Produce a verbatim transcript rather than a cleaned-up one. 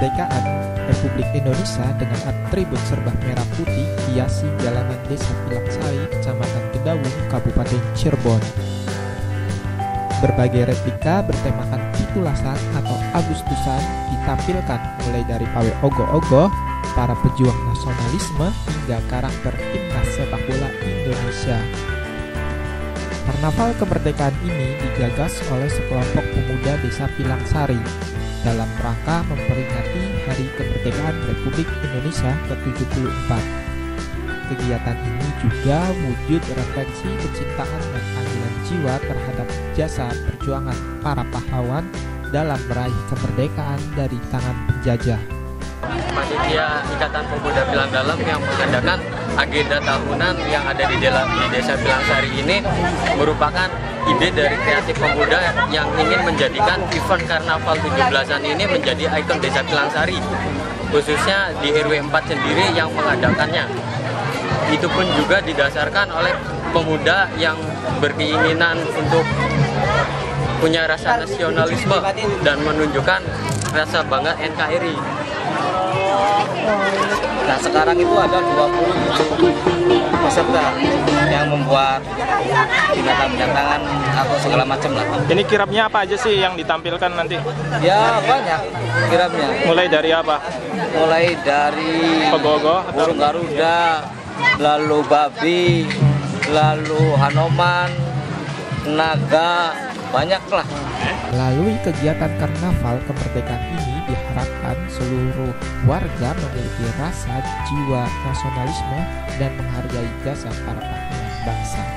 kemerdekaan Republik Indonesia dengan atribut serba merah putih hiasi jalanan Desa Pilangsari, Kecamatan Kedawung, Kabupaten Cirebon. Berbagai replika bertemakan Pitulasan atau Agustusan ditampilkan mulai dari pawai ogoh-ogoh, para pejuang nasionalisme hingga karakter timnas sepak bola Indonesia. Karnaval kemerdekaan ini digagas oleh sekelompok pemuda Desa Pilangsari dalam rangka memperingati Hari Kemerdekaan Republik Indonesia ke tujuh puluh empat. Kegiatan ini juga wujud refleksi kecintaan dan panggilan jiwa terhadap jasa perjuangan para pahlawan dalam meraih kemerdekaan dari tangan penjajah. Panitia Ikatan Pemuda Pilang Dalam yang mengadakan agenda tahunan yang ada di, dela, di Desa Pilangsari ini merupakan ide dari kreatif pemuda yang ingin menjadikan event Karnaval tujuh belasan ini menjadi ikon Desa Pilangsari, khususnya di R W empat sendiri yang mengadakannya. Itu pun juga didasarkan oleh pemuda yang berkeinginan untuk punya rasa nasionalisme dan menunjukkan rasa bangga N K R I. Nah, sekarang itu ada dua puluh tujuh peserta yang membuat binatang-binatangan atau segala macam lah. Ini kirapnya apa aja sih yang ditampilkan nanti? Ya banyak kirapnya. Mulai dari apa? Mulai dari Ogoh-ogoh, burung garuda, lalu babi, lalu Hanoman, naga, banyak lah. Melalui kegiatan karnaval kemerdekaan ini diharapkan seluruh warga memiliki rasa jiwa nasionalisme dan menghargai jasa para pahlawan bangsa.